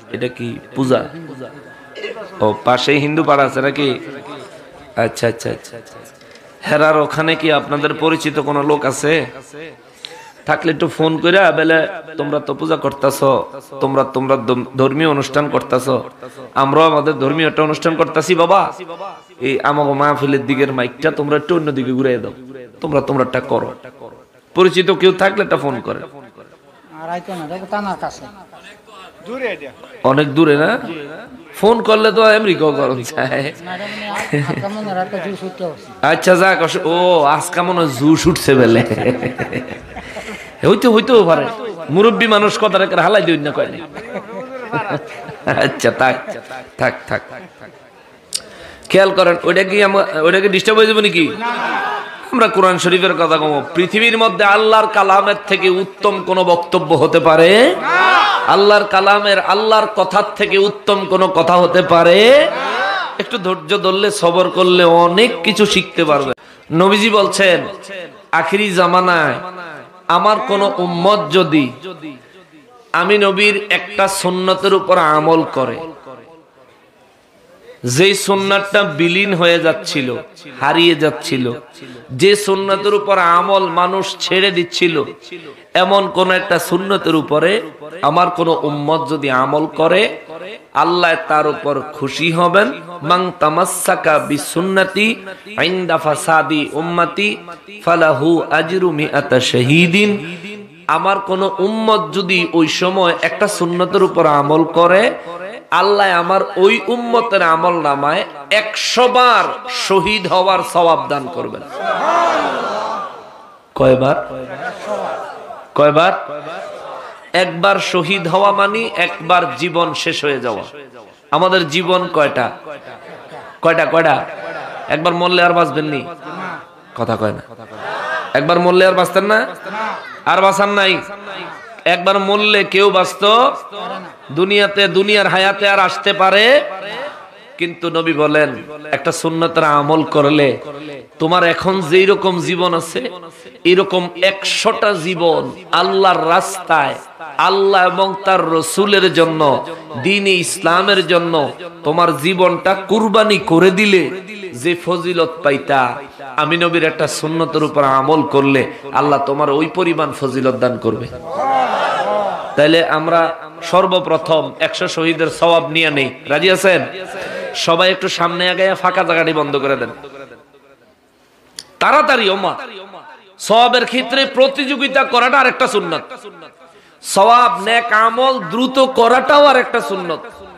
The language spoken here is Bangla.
এটা কি পূজা? ও পাশে হিন্দু পাড়া আছে নাকি? আচ্ছা আচ্ছা আচ্ছা। হেরার ওখানে কি আপনাদের পরিচিত কোনো লোক আছে? থাকলে একটু ফোন করে বেলে তোমরা তো পূজা করতেছো, তোমরা তোমরা ধর্মীয় অনুষ্ঠান করতেছো, আমরাও আমাদের ধর্মীয় একটা অনুষ্ঠান করতেছি বাবা, এই আমাকে মাহফিলের দিকের মাইকটা তোমরা একটু অন্যদিকে ঘুরে দাও, তোমরা তোমরাটা করো। পরিচিত কেউ থাকলে একটা ফোন করে। অনেক দূরে না? ফোন করলে তো আমেরিকাও গরম চায়। আচ্ছা যাক, ও আজকে মনে হয় জুস উঠছে বেলে, হইতেও পারে, মুরব্বী মানুষ কথা রেখে হালাই দিন না কয়নি। আচ্ছা থাক থাক থাক, খেয়াল করেন ওইটাকে ডিস্টার্ব হয়ে যাবে নাকি? আমরা কোরআন শরীফের কথা কম, পৃথিবীর মধ্যে আল্লাহর কালামের থেকে উত্তম কোন বক্তব্য হতে পারে? আল্লাহর কালামের, আল্লাহর কথার থেকে উত্তম কোন কথা হতে পারে? একটু ধৈর্য ধরলে, সবর করলে অনেক কিছু শিখতে পারবে। নবীজি বলছেন আখিরি জামানায় আমার কোন উম্মত যদি আমি নবীর একটা সুন্নতের উপর আমল করে, যেই সুন্নাতটা বিলীন হয়ে যাচ্ছিল, হারিয়ে যাচ্ছিল, যে সুন্নতের উপর আমল মানুষ ছেড়ে দিচ্ছিল, এমন কোন একটা সুন্নতের উপরে আমার কোন উম্মত যদি আমল করে, আল্লাহ তার উপর খুশি হবেন। মান তামাসসাকা বিসুন্নতি ইনদা ফাসাদি উম্মতি ফালাহু আজরু মিআতা শাহীদিন। আমার কোন উম্মত যদি ওই সময় একটা সুন্নতের উপর আমল করে, আল্লাহ আমার ওই উম্মতের আমল নামায় 100 বার শহীদ হওয়ার সওয়াব দান করবেন। কয়বার? কয়বার? একবার শহীদ হওয়া মানে একবার জীবন শেষ হয়ে যাওয়া। আমাদের জীবন কয়টা? কয়টা কয়টা? একবার মরলে আর বাঁচবেন নি? কথা কয় না। একবার মরলে আর বাঁচতেন না? আর বাঁচান নাই। একবার মরলে কেউ বাঁচত দুনিয়াতে, দুনিয়ার হায়াতে আর আসতে পারে। কিন্তু নবী বলেন একটা সুন্নতের আমল করলে তোমার এখন যেই রকম জীবন আছে, এরকম 100টা জীবন আল্লাহর রাস্তায়, আল্লাহ এবং তার রসুলের জন্য, দ্বীনে ইসলামের জন্য তোমার জীবনটা কুরবানি করে দিলে যে ফজিলত পাইতা, আমি নবীর একটা সুন্নতের উপর আমল করলে আল্লাহ তোমার ওই পরিমাণ ফজিলত দান করবে। তাইলে আমরা সর্বপ্রথম 100 শহীদের সওয়াব নিয়ে নেই। রাজি আছেন? সবাই একটু সামনে আগায়া ফাঁকা জায়গাটি বন্ধ করে দেন তাড়াতাড়ি। ওমা সওয়াবের ক্ষেত্রে প্রতিযোগিতা করাটা আর একটা সুন্নাত, সওয়াব নেক আমল দ্রুত করাটাও আর একটা সুন্নাত।